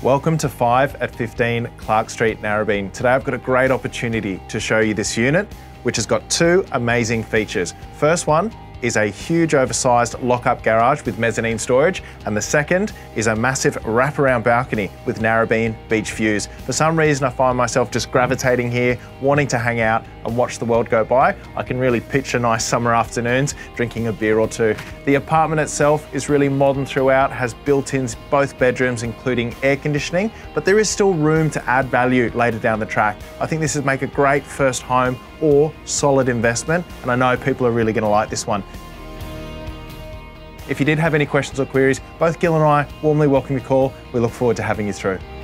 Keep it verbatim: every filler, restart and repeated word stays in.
Welcome to five at fifteen Clark Street, Narrabeen. Today I've got a great opportunity to show you this unit, which has got two amazing features. First one is a huge oversized lock-up garage with mezzanine storage, and the second is a massive wraparound balcony with Narrabeen beach views. For some reason I find myself just gravitating here, wanting to hang out and watch the world go by. I can really picture nice summer afternoons drinking a beer or two. The apartment itself is really modern throughout, has built-ins both bedrooms including air conditioning, but there is still room to add value later down the track. I think this would make a great first home or solid investment, and I know people are really going to like this one. If you did have any questions or queries, both Gil and I warmly welcome your call. We look forward to having you through.